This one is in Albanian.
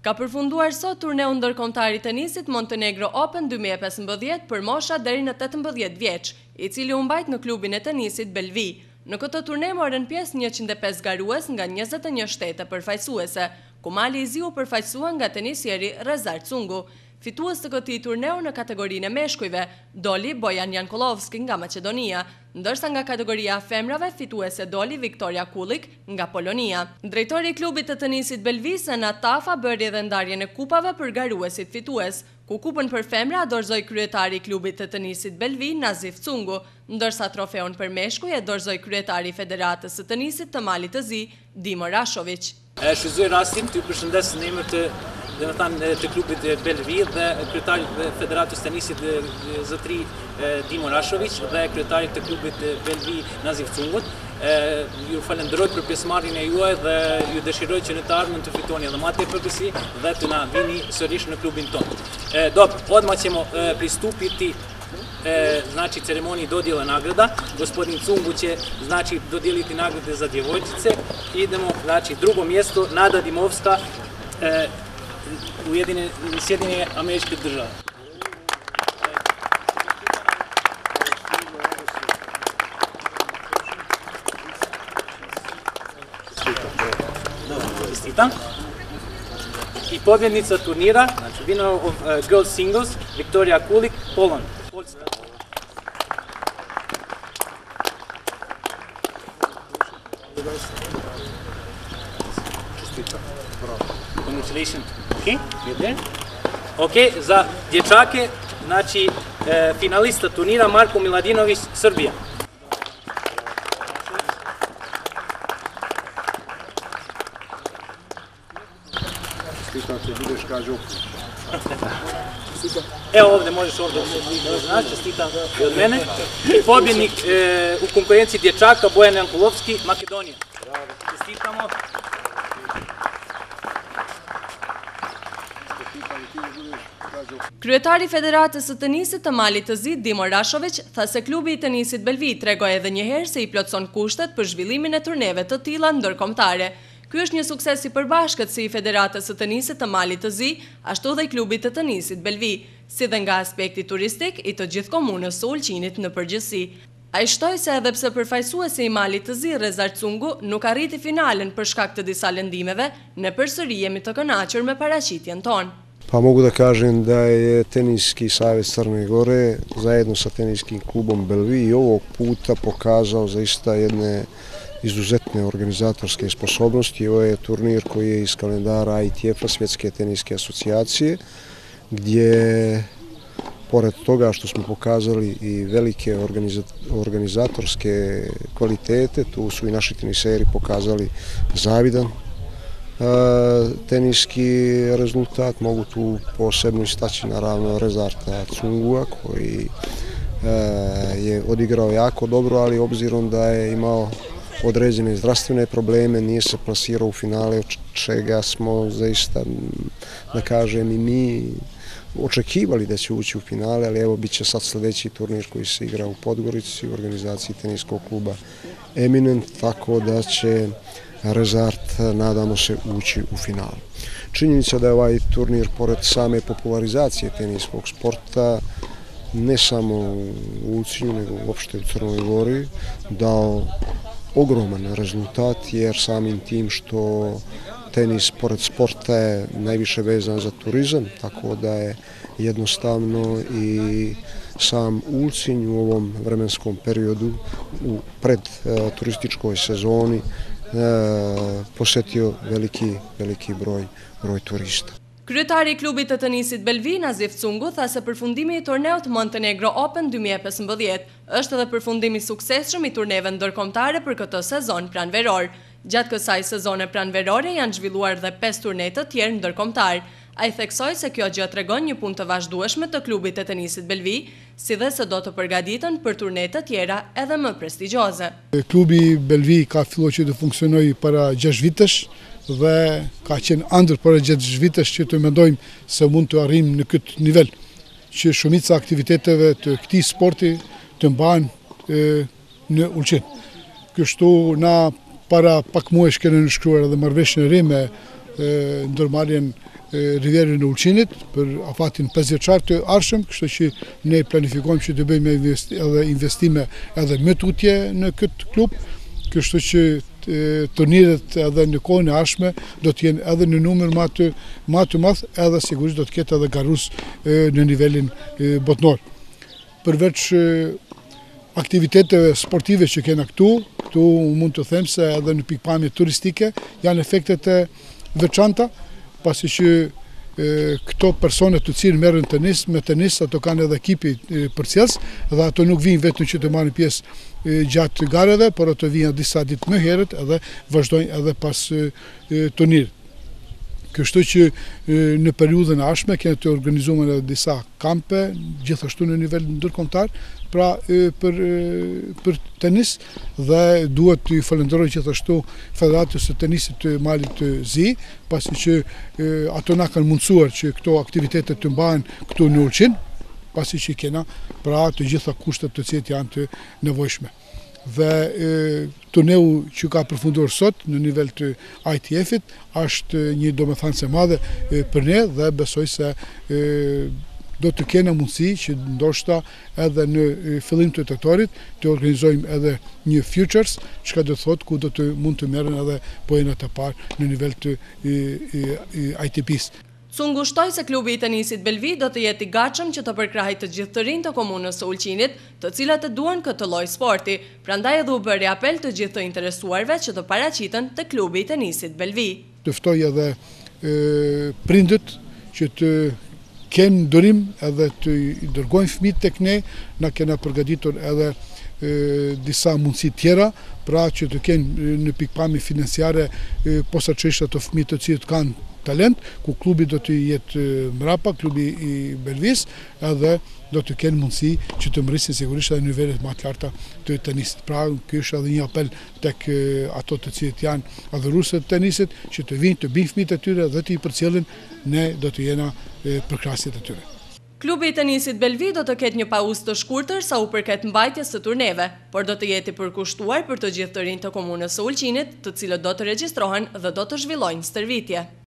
Ka përfunduar sot turneu ndërkombëtar i tenisit Montenegro Open 2015 për mosha deri në 18 vjeç, i cili u mbajt në klubin e tenisit Belvi. Në këtë turne morën pjesë 105 garues nga 21 shtete përfaqësuese, ku Mali i Zi u përfaqësua nga tenisjeri Rezar Cungu. Fitues të këtij turneu në kategorinë e meshkujve doli Bojan Jankulovski nga Maqedonia, ndërsa nga kategoria femrave fituese doli Viktoria Kulik nga Polonia. Drejtori i klubit të tenisit Belvi, Senat Tafa, bëri edhe ndarjen e kupave për garuesit fitues, ku kupën për femra dorëzoi kryetari i klubit të tenisit Belvi, Nazif Cungu, ndërsa trofeun për meshkuj e dorëzoi kryetari i Federatës së tenisit të Malit të Zi, Dimo Rashović. Shfrytëzoj rastin të përshëndes në emër të klubit Belvi dhe kryetarit të Federatës tenisit zotëri Dimo Rashović dhe kryetarit të klubit Belvi Nazif Cungut. Ju falenderoj për pjesëmarrjen e juaj dhe ju dëshiroj që në të ardhmen të fitoni edhe më përgjithësi dhe të na vini sërish në klubin tonë. Odmah ćemo pristupiti znači ceremoniji dodjele nagrada. Gospodin Cungu će znači dodijeliti nagrade za djevojčice. Idemo, znači drugo mjesto Nada Dimovska, Sjedinjene Američke Države. Čestitam. I pobjednica turnira, znači winner of girls singles, Viktoria Kulik, Poland. Poljska. Čestitam. Congratulations. Ok, za dječake, znači finalista turnira Marko Miladinović, Srbija. Čestitam se, budeš kažu. Evo ovdje, možeš ovdje da znaš, čestitam i od mene. I pobjednik u konkurenciji dječaka Bojan Jankulovski, Makedonija. Čestitamo. Kryetari i Federatës së tenisit të Malit të Zi, Dimo Rashović, tha se klubi i tenisit Belvi tregoi edhe një herë se i plotson kushtet për zhvillimin e turneve të tilla ndërkombëtare. Ky është një sukses i përbashkët si i Federatës së tenisit të Malit të Zi, ashtu dhe i klubit të tenisit Belvi, si dhe nga aspekti turistik i të gjithë komunës së Ulqinit në përgjithësi. Ai shtoi se edhe pse përfaqësuesi i Malit të Zi, Rezar Cungu, nuk arriti finalen për shkak të disa lëndimeve, ne përsëri jemi të kënaqur me paraqitjen tonë. Pa mogu da kažem da je Teniski savez Crne Gore zajedno sa teniskim klubom Belvi i ovog puta pokazao zaista jedne izuzetne organizatorske sposobnosti. Ovo je turnir koji je iz kalendara ITF-a, Svjetske teniske asocijacije, gdje pored toga što smo pokazali i velike organizatorske kvalitete, tu su i naši teniseri pokazali zavidan teniski rezultat. Mogu tu posebno istaći naravno Rezarta Cungua koji je odigrao jako dobro, ali obzirom da je imao određene zdravstvene probleme, nije se plasirao u finale, od čega smo zaista, da kažem, i mi očekivali da će ući u finale, ali evo bit će sad sljedeći turnir koji se igra u Podgorici u organizaciji teniskog kluba Eminent, tako da će Rezart, nadamo se, ući u finalu. Činjenica da je ovaj turnir, pored same popularizacije teniskog sporta, ne samo u Ulcinju, nego uopšte u Crnoj Gori, dao ogroman rezultat, jer samim tim što tenis, pored sporta, je najviše vezan za turizam, tako da je jednostavno i sam Ulcinj u ovom vremenskom periodu, u predturističkoj sezoni, posjetio veliki broj turista. Kryetari i klubit të tenisit Belvi, Nazif Cungu, tha se përfundimi i turneut Montenegro Open 2015 është edhe përfundimi suksesshëm i turneve ndërkombëtare për këtë sezon pranveror. Gjatë kësaj sezone pranverore janë zhvilluar dhe 5 turne të tjerë ndërkombëtar. Ai theksoi se kjo gjë tregon një punë të vazhdueshme të klubit të tenisit Belvi, si dhe se do të përgatiten për turne të tjera edhe më prestigjioze. Klubi Belvi ka filluar që të funksionojë para 6 vitesh dhe ka qenë ëndër para 6 vitesh që të mendojmë se mund të arrijmë në këtë nivel, që shumica aktiviteteve të këtij sporti të mbahen në Ulqin. Kështu na para pak muajsh kemi nënshkruar edhe marrëveshjen e re me ndërmarrjen Rivierën e Ulqinit për afatin 5 vjeçar të ardhshëm, kështu që ne planifikojmë që të bëjmë edhe investime edhe më tutje në këtë klub, kështu që turniret edhe në kohën e ardhshme do të jenë edhe në numër më të madh, edhe sigurisht do të ketë edhe garus në nivelin botnor. Përveç aktiviteteve sportive që kena këtu mund të them se edhe në pikpamje turistike janë efektet e veçanta, pasi që këto personet të cilë merren me tenis, ato kanë edhe ekipi përcjellës dhe ato nuk vinë vetëm që të marrin pjesë gjatë gareve, por ato vinë disa ditë më herët edhe vazhdojnë edhe pas turnirit. Kështu që në periudhën e ardhshme kemi të organizuar edhe disa kampe, gjithashtu në nivel ndërkombëtar, pra për tenis, dhe duhet të falenderoj gjithashtu Federatës së Tenisit të Malit të Zi, pasi që ato na kanë mundësuar që këto aktivitete të mbahen këtu në Ulqin, pasi që kena pra të gjitha kushtet të cilat janë të nevojshme. Dhe turneu që ka përfunduar sot në nivel të ITF-it është një domethënëse madhe për ne dhe besoj se do të kena mundësi që ndoshta edhe në fillim të tetorit të organizojmë edhe një Futures, çka do të thotë ku do të mund të merren edhe poenat e parë në nivel të ITP-s. Cungu shtoi se klubi i tenisit Belvi do të jetë i gatshëm që të përkrahijë të gjithë të rinj të komunës së Ulqinit, të cilat e duan këtë lloj sporti. Prandaj edhe u bëri apel të gjithë të interesuarve që të paraqiten te klubi i tenisit Belvi. Të ftoj edhe prindët që të kenë durim edhe të dërgojnë fëmijët tek ne, na kena përgatitur edhe disa mundësi tjera, pra që të kenë në pikpamje financiare posaçërisht ato fëmijë të cilët kanë talent, ku klubi do të jetë mrapa, klubi i Belvis, edhe do të kenë mundësi që të mrisin sigurisht edhe nivelet më të larta të tenisit. Pra, ky është edhe një apel tek ato të cilët janë adhuruesët të tenisit, që të vinë të bëjnë fëmijët e tyre dhe të i përcjellin, ne do të jena përkrahësit e tyre. Klubi i tenisit Belvi do të ketë një pauzë të shkurtër sa u përket mbajtjes së turneve, por do të jetë i përkushtuar për të gjithë të rinj të komunës së Ulqinit, të cilët do të regjistrohen dhe do të zhvillojnë stërvitje.